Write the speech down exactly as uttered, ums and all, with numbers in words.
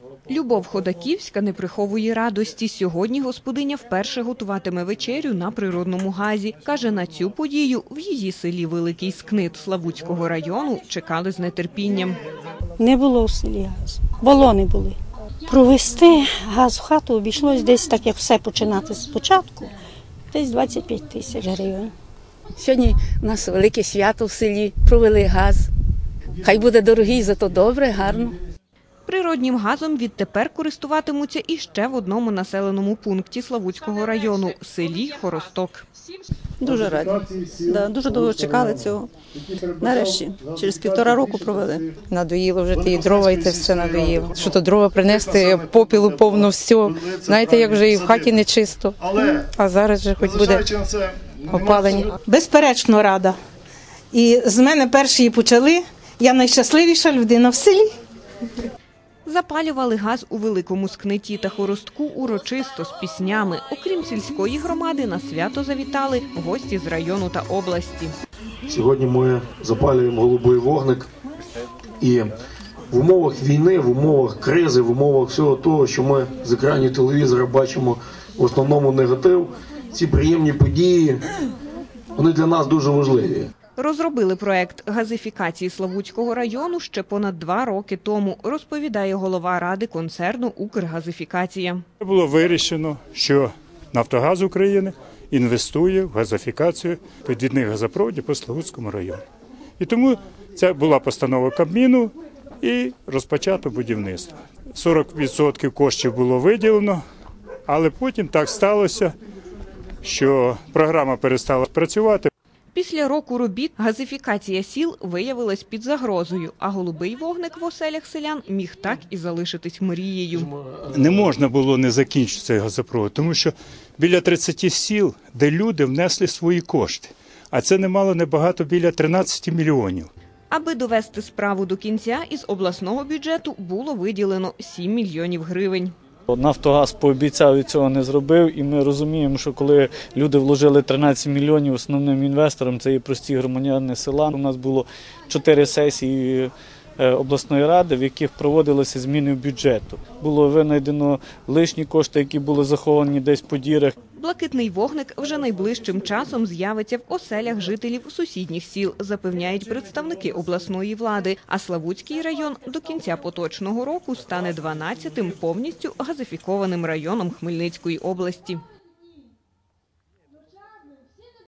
Любов Ходаківська не приховує радості. Сьогодні господиня вперше готуватиме вечерю на природному газі. Каже, на цю подію в її селі Великий Скнит Славутського району чекали з нетерпінням. Не було в селі газу, балони були. Провести газ в хату обійшлось десь, так як все починати спочатку, десь двадцять п'ять тисяч гривень. Сьогодні у нас велике свято в селі, провели газ. Хай буде дорогий, зато добре, гарно. Природнім газом відтепер користуватимуться і ще в одному населеному пункті Славутського району – селі Хоросток. Дуже раді. Да, дуже довго чекали цього. Нарешті, через півтора року провели. Надоїло вже ті дрова, і це все надоїло. Що то дрова принести, попілу повно все. Знаєте, як вже і в хаті не чисто. А зараз вже хоч буде опалення. Безперечно рада. І з мене перші почали. Я найщасливіша людина в селі. Запалювали газ у Великому Скниті та Хоростку урочисто, з піснями. Окрім сільської громади, на свято завітали гості з району та області. Сьогодні ми запалюємо голубий вогник. І в умовах війни, в умовах кризи, в умовах всього того, що ми з екранів телевізора бачимо в основному негатив, ці приємні події, вони для нас дуже важливі. Розробили проект газифікації Славутського району ще понад два роки тому, розповідає голова ради концерну «Укргазифікація». Було вирішено, що «Нафтогаз України» інвестує в газифікацію підвідних газопроводів по Славутському району. І тому це була постанова Кабміну і розпочато будівництво. сорок відсотків коштів було виділено, але потім так сталося, що програма перестала працювати. Після року робіт газифікація сіл виявилась під загрозою, а голубий вогник в оселях селян міг так і залишитись мрією. Не можна було не закінчити цей газопровод, тому що біля тридцяти сіл, де люди внесли свої кошти, а це немало небагато, біля тринадцяти мільйонів. Аби довести справу до кінця, із обласного бюджету було виділено сім мільйонів гривень. «Нафтогаз» пообіцяв і цього не зробив, і ми розуміємо, що коли люди вложили тринадцять мільйонів, основним інвестором це і прості громадяни села. У нас було чотири сесії обласної ради, в яких проводилися зміни в бюджету. Було винайдено лишні кошти, які були заховані десь по дірах. Блакитний вогник вже найближчим часом з'явиться в оселях жителів сусідніх сіл, запевняють представники обласної влади. А Славутський район до кінця поточного року стане дванадцятим повністю газифікованим районом Хмельницької області.